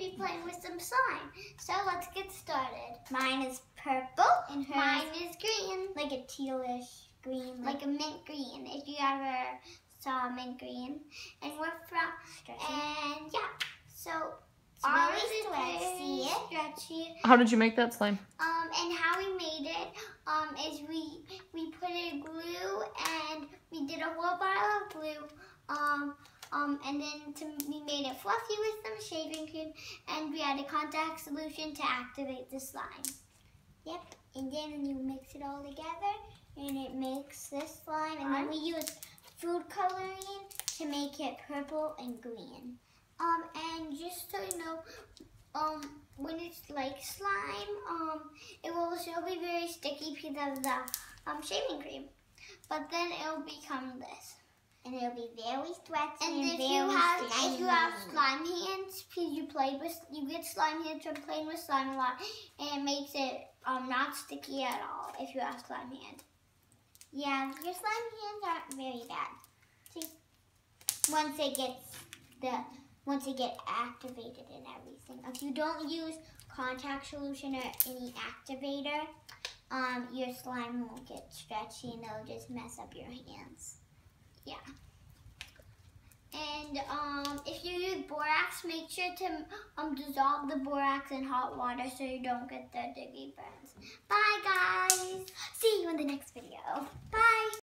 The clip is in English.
be playing with some slime. So let's get started. Mine is purple and hers Mine is green. like a tealish green. Like a mint green, if you ever saw mint green. And we're from, Stretchy. and yeah, so It's ours really is stretchy. very stretchy. How did you make that slime? And how we made it is we put in glue and we did a whole bottle of glue. And then we made it fluffy with some shaving cream, and we added contact solution to activate the slime. Yep. And then you mix it all together, and it makes this slime. And then we use food coloring to make it purple and green. And just so you know, when it's like slime, it will still be very sticky because of the shaving cream. But then it'll become this. And it'll be very stretchy And and if very you have slimy. slime hands, because you get slime hands from playing with slime a lot, and it makes it not sticky at all if you have slime hands. Yeah, your slime hands aren't very bad. See, once it gets activated and everything. If you don't use contact solution or any activator, your slime won't get stretchy and it'll just mess up your hands. Yeah. And if you use borax, make sure to dissolve the borax in hot water so you don't get the diggy burns. Bye, guys. See you in the next video. Bye.